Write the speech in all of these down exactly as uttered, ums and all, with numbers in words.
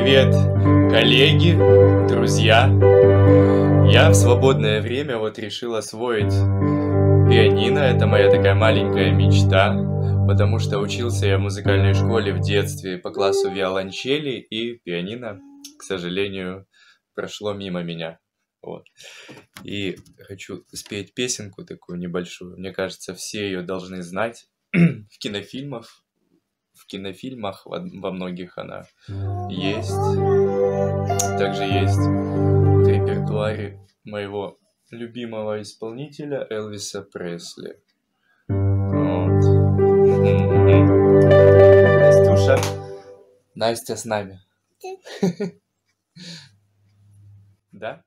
привет, коллеги, друзья. Я в свободное время вот решил освоить пианино. Это моя такая маленькая мечта, потому что учился я в музыкальной школе в детстве по классу виолончели, и пианино, к сожалению, прошло мимо меня. Вот. И хочу спеть песенку такую небольшую. Мне кажется, все ее должны знать. В кинофильмах, в кинофильмах во, во многих она есть. Также есть в репертуаре моего любимого исполнителя Элвиса Пресли. Вот. Настюша. Настя с нами. Да?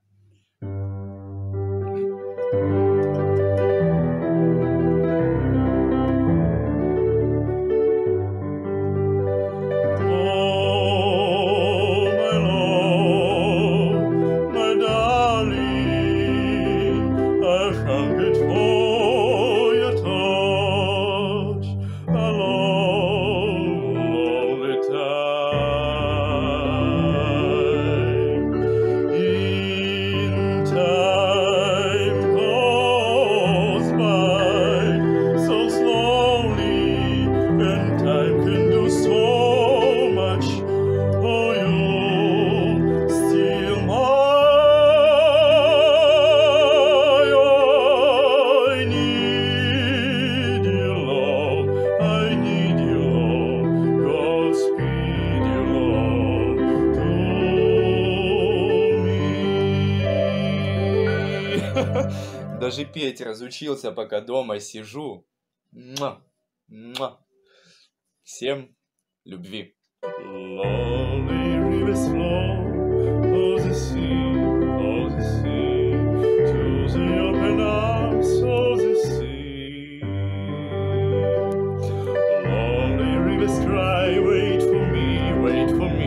Даже петь разучился, пока дома сижу. Муа, муа. Всем любви. Wait for me, wait for me.